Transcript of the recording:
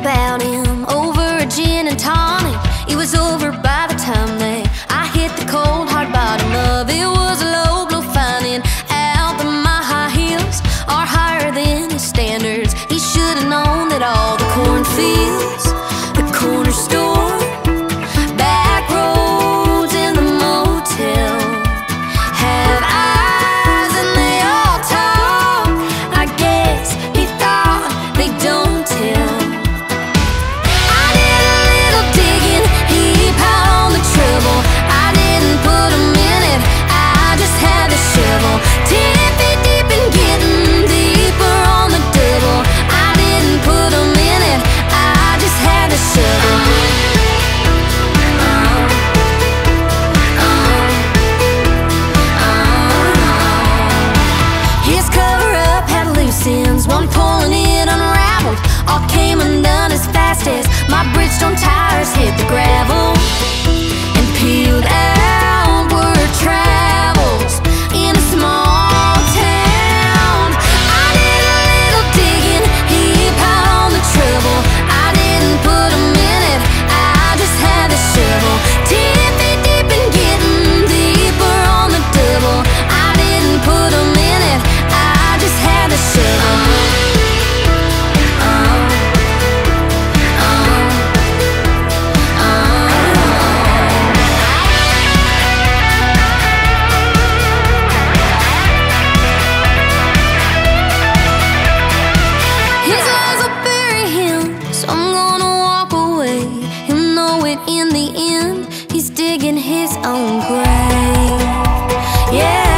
about him over a gin and tonic. It was over by the time that I hit the cold hard bottom of it. Was a low blow finding out that my high heels are higher than his standards. He should have known that all the cornfields, the corner store, back roads and the motel have eyes and they all talk. I guess he thought they don't tell. I did a little digging, he piled on the trouble. I didn't put him in it, I just had the shovel. Tippy deep and getting deeper on the double. I didn't put him in it, I just had the shovel. His cover-up had loose ends, one pulling it unraveled. All came undone as fast as my Bridgestone tires hit the gravel and peeled outward travels in a small town. I did a little digging, he piled on the trouble. I didn't put him in it, I just had the shovel. Tippy deep and getting deeper on the double. I didn't put him in it, I just had the shovel. His lies will bury him, so I'm gonna walk away. He'll know it in the end, he's digging his own grave. Yeah.